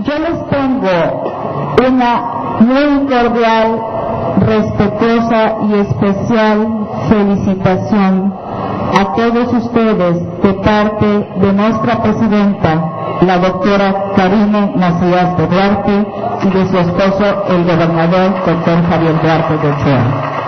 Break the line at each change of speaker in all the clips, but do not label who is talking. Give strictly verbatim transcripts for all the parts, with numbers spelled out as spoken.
yo les tengo una muy cordial, respetuosa y especial felicitación a todos ustedes de parte de nuestra presidenta, la doctora Karine Macías de Duarte, y de su esposo, el gobernador doctor Javier Duarte de Ochoa.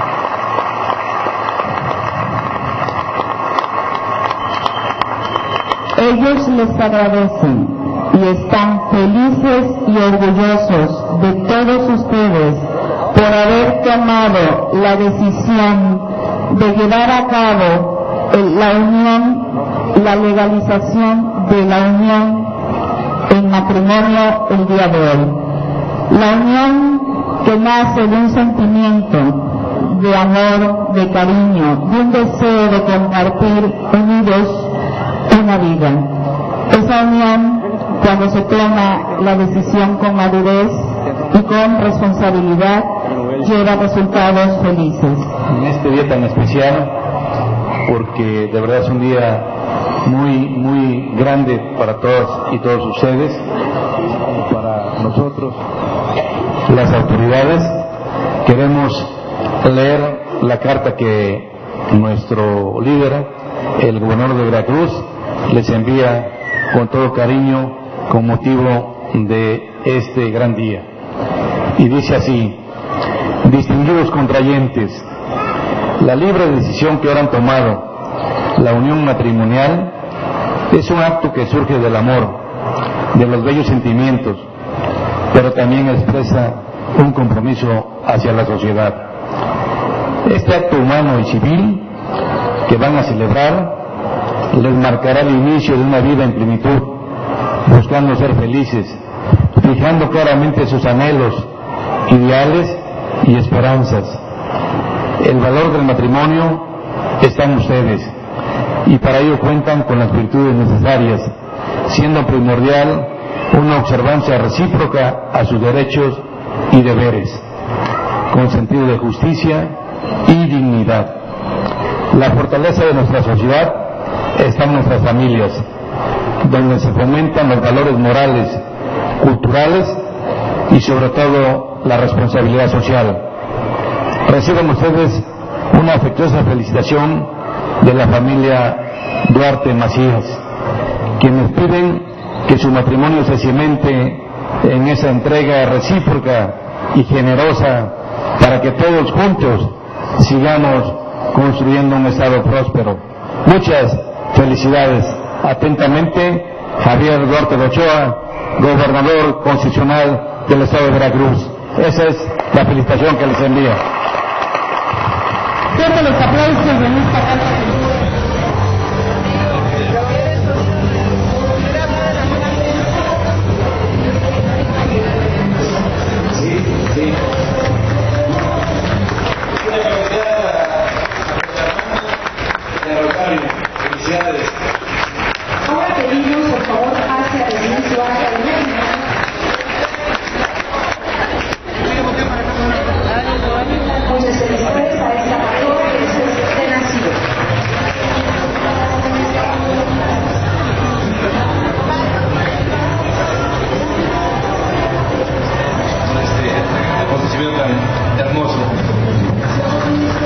Ellos les agradecen y están felices y orgullosos de todos ustedes por haber tomado la decisión de llevar a cabo la unión, la legalización de la unión en matrimonio el día de hoy. La unión que nace de un sentimiento de amor, de cariño, de un deseo de compartir unidos una vida. Esa unión, cuando se toma la decisión con madurez y con responsabilidad, lleva resultados felices.
En este día tan especial, porque de verdad es un día muy, muy grande para todas y todos ustedes, para nosotros, las autoridades, queremos leer la carta que nuestro líder, el gobernador de Veracruz, les envía con todo cariño con motivo de este gran día. Y dice así: distinguidos contrayentes, la libre decisión que ahora han tomado, la unión matrimonial, es un acto que surge del amor, de los bellos sentimientos, pero también expresa un compromiso hacia la sociedad. Este acto humano y civil que van a celebrar les marcará el inicio de una vida en plenitud, buscando ser felices, fijando claramente sus anhelos, ideales y esperanzas. El valor del matrimonio está en ustedes, y para ello cuentan con las virtudes necesarias, siendo primordial una observancia recíproca a sus derechos y deberes, con sentido de justicia y dignidad. La fortaleza de nuestra sociedad está en nuestras familias, donde se fomentan los valores morales, culturales y sobre todo la responsabilidad social. Reciban ustedes una afectuosa felicitación de la familia Duarte Macías, quienes piden que su matrimonio se cimente en esa entrega recíproca y generosa para que todos juntos sigamos construyendo un estado próspero. Muchas felicidades. Atentamente, Javier Duarte de Ochoa, gobernador constitucional del estado de Veracruz. Esa es la felicitación que les envía.
Fuerte los aplausos en esta carta.
Sí, sí. Felicidades.
Ahora pedimos, por favor, hacia el inicio, hacia el inicio. Muchas felicidades a esta pastora que es de nacido.
Este acontecimiento tan hermoso.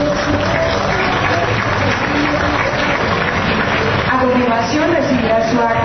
A continuación recibirá su acta